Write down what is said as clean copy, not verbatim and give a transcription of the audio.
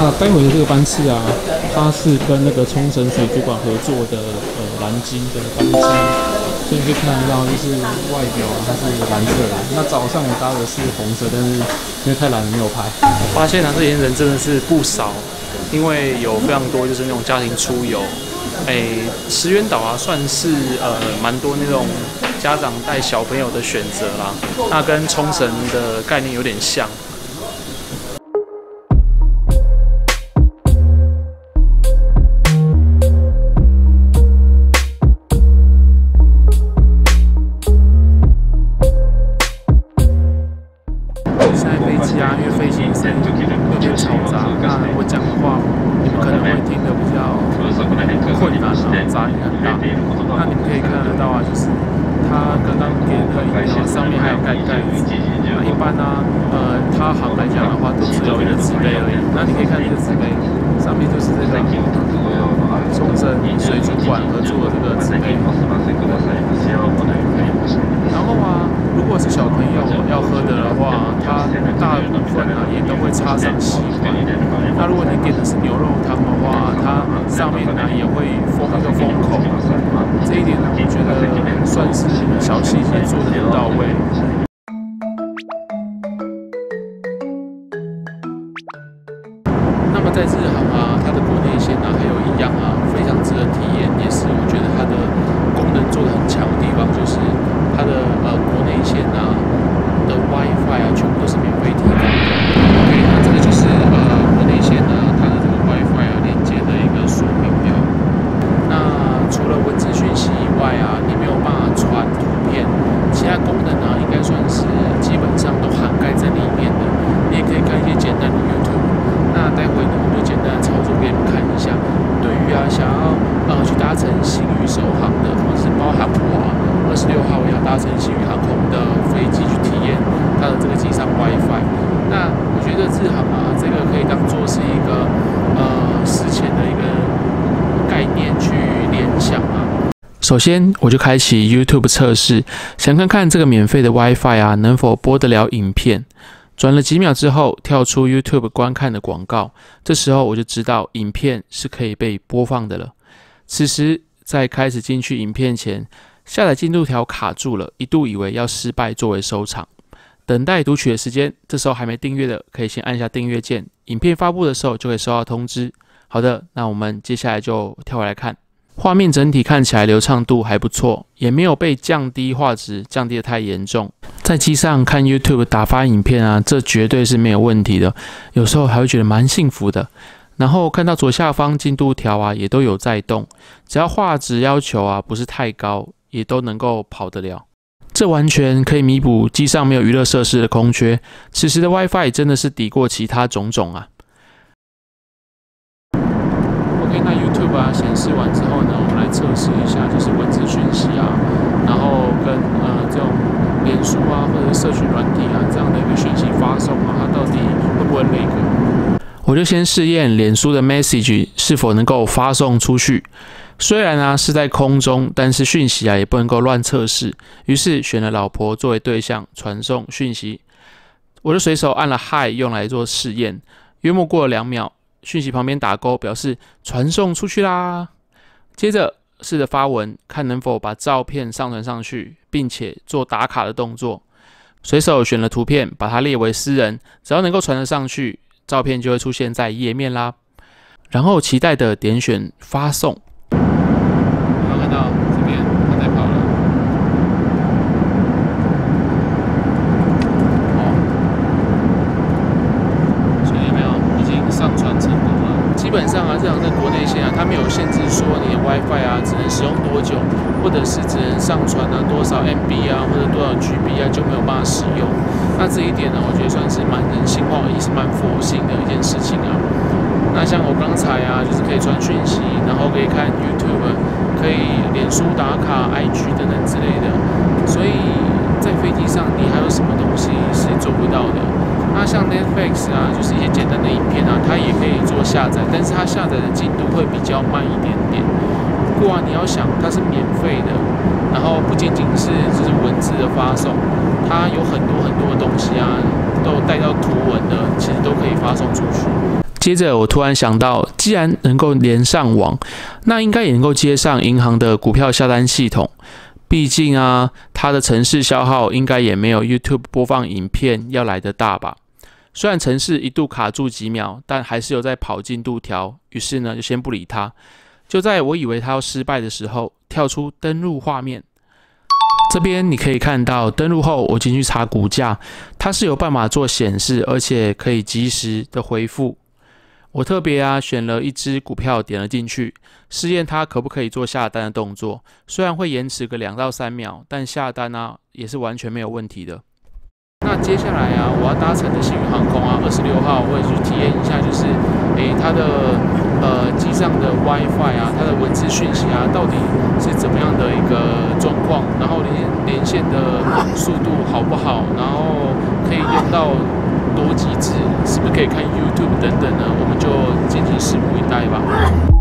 那待会的这个班次啊，它是跟那个冲绳水族馆合作的蓝鲸的班机，所以你可以看得到，就是外表啊它是蓝色的。那早上我搭的是红色，但是因为太懒了没有拍。我发现啊，这边人真的是不少，因为有非常多就是那种家庭出游。石垣岛啊，算是蛮多那种家长带小朋友的选择啦。那跟冲绳的概念有点像。现在飞机啊，因为飞行声有点嘈杂，那我讲的话，你们可能会听得比较困难啊，杂音很大。那你们可以看得到啊，就是它刚刚给的饮料上面还有盖子。那一般呢，它行来讲的话，都只有一个纸杯而已。那你可以看这个纸杯，上面就是这个冲绳水族馆合作的这个纸杯。然后啊，如果是小朋友要喝的话，它大部分啊也都会插上吸管。那如果你点的是牛肉汤的话，它上面呢也会封一个封口。这一点呢，我觉得算是小细节做得很到位。那么在日航啊，它的国内线啊，还有一样啊，非常值得体验，也是我觉得它的功能做得很强的地方，就是它的国内线啊的 WiFi 啊，全部都是免费提供的。OK， 那这个就是国内线啊，它的这个 WiFi 啊连接的一个说明表。那除了文字讯息以外啊，你没有办法传图片，其他功能呢，应该算是基本上都涵盖在里面的。你也可以看一些简单的 YouTube。那待会呢，我就简单的操作给你们看一下。对于啊想要去搭乘星宇首航的，或者是包含我26号要搭乘星宇航空的飞机去体验它的这个机上 WiFi。那我觉得日航啊，这个可以当做是一个事前的一个概念去联想啊。首先，我就开启 YouTube 测试，想看看这个免费的 WiFi 啊能否播得了影片。转了几秒之后，跳出 YouTube 观看的广告，这时候我就知道影片是可以被播放的了。此时在开始进去影片前，下载进度条卡住了，一度以为要失败作为收场。等待读取的时间，这时候还没订阅的，可以先按下订阅键，影片发布的时候就可以收到通知。好的，那我们接下来就跳回来看。画面整体看起来流畅度还不错，也没有被降低画质，降低得太严重。在机上看 YouTube 打发影片啊，这绝对是没有问题的。有时候还会觉得蛮幸福的。然后看到左下方进度条啊，也都有在动，只要画质要求啊不是太高，也都能够跑得了。这完全可以弥补机上没有娱乐设施的空缺。此时的 WiFi 真的是抵过其他种种啊。OK， 那 YouTube 啊显示完之后呢，我们来测试一下，就是文字讯息啊，然后跟这种脸书啊或者是社群软体啊这样的一个讯息发送啊，它到底会不会 lag？ 我就先试验脸书的 message 是否能够发送出去。虽然啊是在空中，但是讯息啊也不能够乱测试。于是选了老婆作为对象传送讯息，我就随手按了 Hi 用来做试验。约莫过了2秒。讯息旁边打勾表示传送出去啦。接着试着发文，看能否把照片上传上去，并且做打卡的动作。随手选了图片，把它列为私人，只要能够传得上去，照片就会出现在页面啦。然后期待的点选发送。有没有看到这边它在跑了？上传成功了。基本上啊，日航在国内线啊，它没有限制说你的 WiFi 啊只能使用多久，或者是只能上传啊多少 MB 啊或者多少 GB 啊就没有办法使用。那这一点呢，我觉得算是蛮人性化，也是蛮佛性的一件事情啊。那像我刚才啊，就是可以传讯息，然后可以看 YouTube， 可以脸书打卡、IG 等等之类的。所以在飞机上，你还有什么东西是做不到的？那像 Netflix 啊，就是一些简单的影片啊，它也可以做下载，但是它下载的进度会比较慢一点点。不过啊，你要想它是免费的，然后不仅仅是就是文字的发送，它有很多很多的东西啊，都有带到图文的，其实都可以发送出去。 接着我突然想到，既然能够连上网，那应该也能够接上银行的股票下单系统。毕竟啊，它的程式消耗应该也没有 YouTube 播放影片要来得大吧。虽然程式一度卡住几秒，但还是有在跑进度条。于是呢，就先不理它。就在我以为它要失败的时候，跳出登录画面。这边你可以看到，登录后我进去查股价，它是有办法做显示，而且可以及时的回复。我特别选了一只股票，点了进去，试验它可不可以做下单的动作。虽然会延迟个2到3秒，但下单也是完全没有问题的。那接下来我要搭乘的星宇航空26号，我也去体验一下，就是它的机上的 WiFi 它的文字讯息到底是怎么样的一个状况，然后连线的速度好不好，然后可以用到多极致，是不是可以看 YouTube 等等呢？我们就敬请拭目以待吧。